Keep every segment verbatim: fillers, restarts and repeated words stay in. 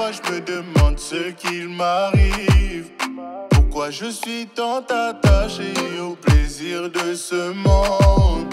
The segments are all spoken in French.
fois je me demande ce qu'il m'arrive. Pourquoi je suis tant attaché au plaisir de ce monde.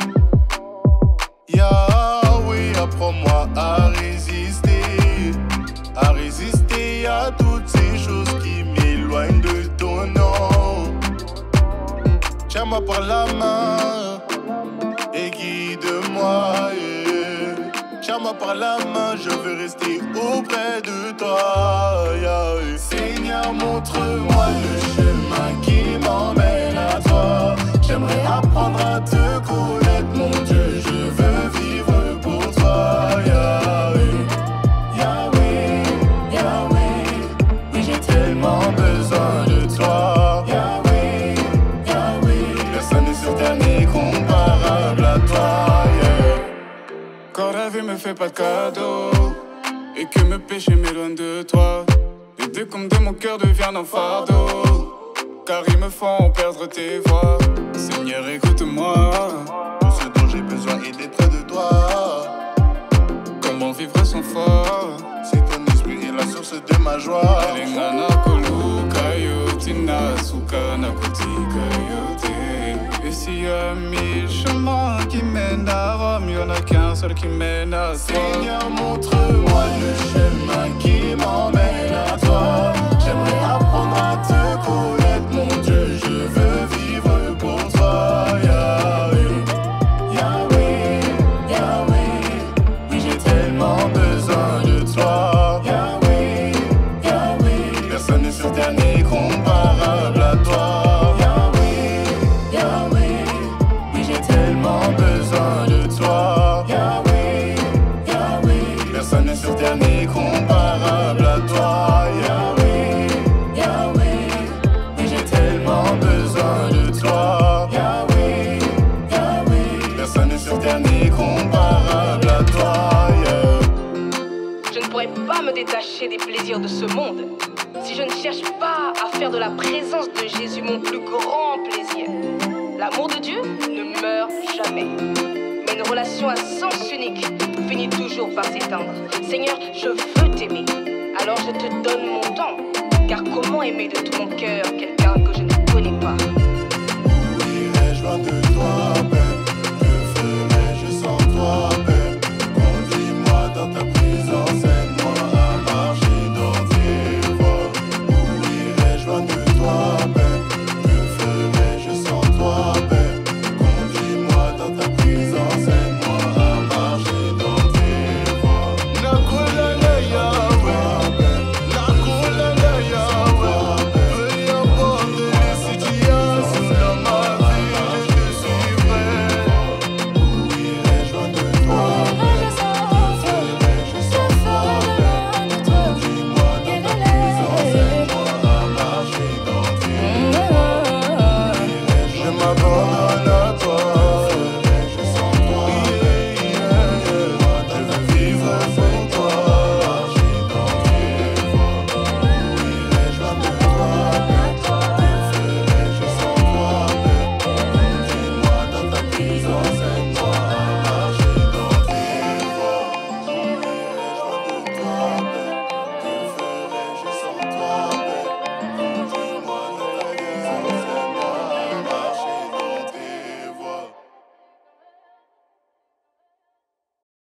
Yahweh, apprends-moi à résister, à résister à toutes ces choses qui m'éloignent de ton nom. Tiens-moi par la main et guide-moi, yeah. Tiens-moi par la main, je veux rester auprès de toi, yeah. Seigneur, montre-moi le chemin qui m'emmène à toi. J'aimerais apprendre à te connaître, mon Dieu, je veux vivre pour toi, Yahweh, Yahweh, Yahweh. Oui, j'ai tellement besoin de toi, Yahweh, Yahweh. Personne n'est sur terre n'est comparable à toi, yeah. Quand la vie me fait pas de cadeau et que mes péchés m'éloignent de toi, les deux comme de mon cœur deviennent un fardeau, car ils me font perdre tes voix. Seigneur, écoute-moi. Tout ce dont j'ai besoin est d'être près de toi. Comment vivre sans foi? C'est ton esprit et la source de ma joie. Elengana kolu kayotina sukana kuti kayote. Et s'il y a mille chemins qui mènent à Rome, y'en a qu'un seul qui mène à toi. Seigneur, montre-moi le chemin qui m'emmène à toi. J'aimerais apprendre à te connaître, mon Dieu, je veux vivre pour toi, Yahweh, Yahweh, Yahweh. Oui, j'ai tellement besoin de toi, Yahweh, Yahweh. Personne n'est sur terre n'est comparable à toi, Yahweh, Yahweh. Oui, j'ai tellement besoin de toi, Yahweh, Yahweh. Personne n'est sur terre n'est comparable à toi, Yahweh, Yahweh. Oui, j'ai tellement besoin de toi, Yahweh, Yahweh. Personne n'est sur terre n'est comparable à toi, yeah. Je ne pourrais pas me détacher des plaisirs de ce monde si je ne cherche pas à faire de la présence de Jésus mon plus grand plaisir. L'amour de Dieu ne meurt jamais, mais une relation à sens unique finit toujours par s'éteindre. Seigneur, je veux t'aimer, alors je te donne mon temps, car comment aimer de tout mon cœur quelqu'un que je ne connais pas? Irai-je loin de toi?